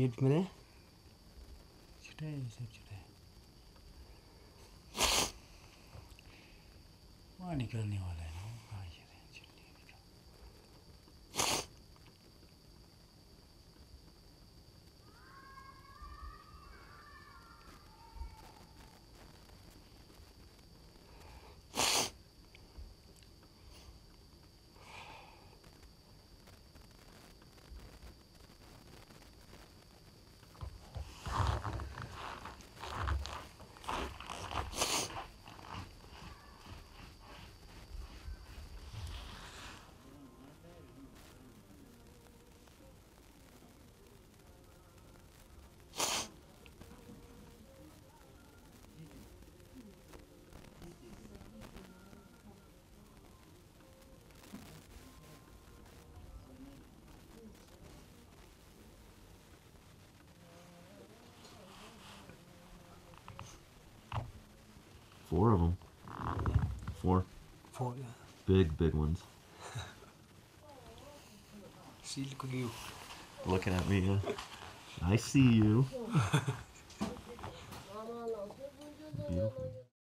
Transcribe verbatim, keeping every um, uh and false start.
Seeds मिले छुटे सब छुटे वहाँ निकलने वाला है ना कहाँ ये Four of them. Four. Four, yeah. Big, big ones. See, look at you. Looking at me, yeah. I see you. Beautiful.